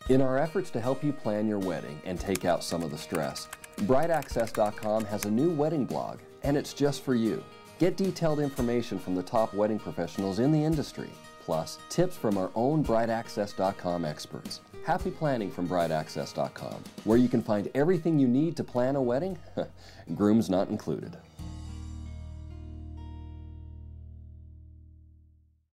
In our efforts to help you plan your wedding and take out some of the stress, BrightAccess.com has a new wedding blog, and it's just for you. Get detailed information from the top wedding professionals in the industry, plus tips from our own BrightAccess.com experts. Happy planning from BrightAccess.com, where you can find everything you need to plan a wedding, grooms not included.